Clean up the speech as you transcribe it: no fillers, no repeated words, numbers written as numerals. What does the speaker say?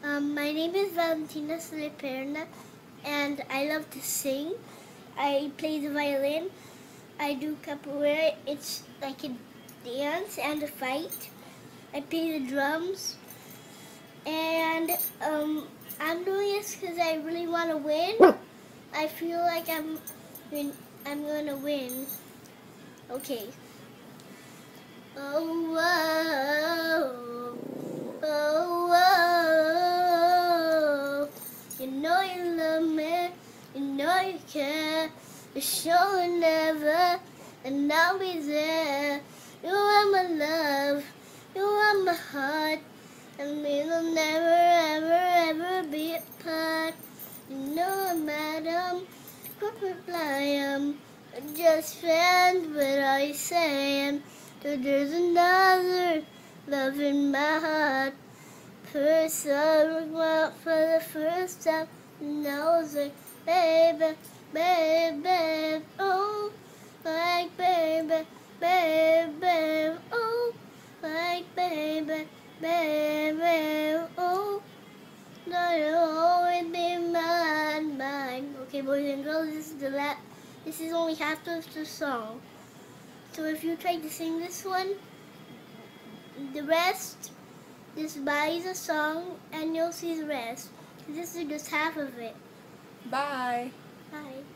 My name is Valentina Sole-Perna, and I love to sing. I play the violin. I do capoeira. It's like a dance and a fight. I play the drums, and I'm doing this because I really want to win. I feel like I'm gonna win. Okay. Oh, whoa, oh, whoa. You know you love me, you know you care. You're showing never, and I'll be there. You are my love, you are my heart, and we'll never, ever, ever be apart. You know I'm madam, quick reply, just friends, what are you saying? That there's another love in my heart. First I looked out for the first time, and I was like, baby, baby, oh, like baby, baby, oh, like baby, baby, oh, now you'll always be mine, mine. Okay, boys and girls, this is only half of the song. So if you try to sing this one, the rest, just buy the song and you'll see the rest. This is just half of it. Bye. Bye.